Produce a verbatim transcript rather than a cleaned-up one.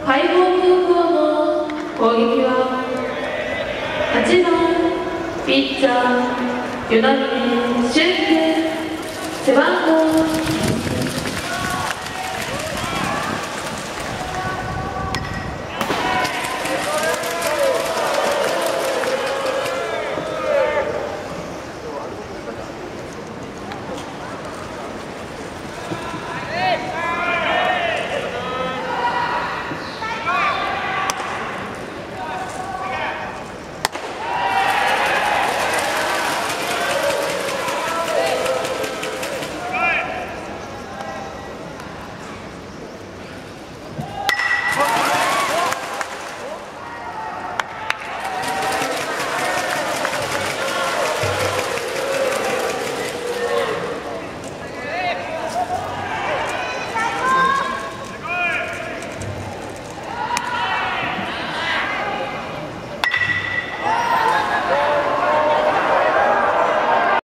海防高校の攻撃ははちばんピッチャー与那嶺俊介、背番号